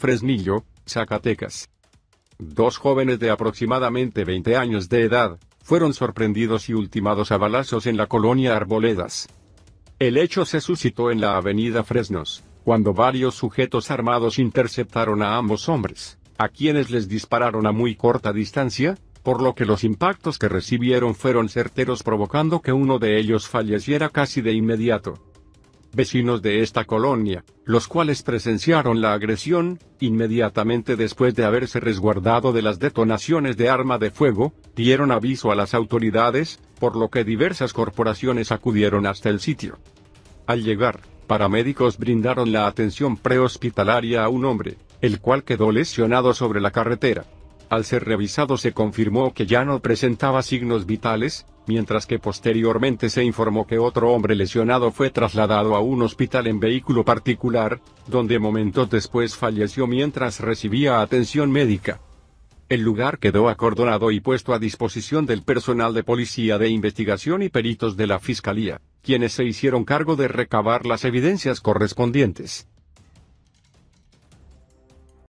Fresnillo, Zacatecas. Dos jóvenes de aproximadamente 20 años de edad, fueron sorprendidos y ultimados a balazos en la colonia Arboledas. El hecho se suscitó en la avenida Fresnos, cuando varios sujetos armados interceptaron a ambos hombres, a quienes les dispararon a muy corta distancia, por lo que los impactos que recibieron fueron certeros, provocando que uno de ellos falleciera casi de inmediato. Vecinos de esta colonia, los cuales presenciaron la agresión, inmediatamente después de haberse resguardado de las detonaciones de arma de fuego, dieron aviso a las autoridades, por lo que diversas corporaciones acudieron hasta el sitio. Al llegar, paramédicos brindaron la atención prehospitalaria a un hombre, el cual quedó lesionado sobre la carretera. Al ser revisado se confirmó que ya no presentaba signos vitales, mientras que posteriormente se informó que otro hombre lesionado fue trasladado a un hospital en vehículo particular, donde momentos después falleció mientras recibía atención médica. El lugar quedó acordonado y puesto a disposición del personal de policía de investigación y peritos de la Fiscalía, quienes se hicieron cargo de recabar las evidencias correspondientes.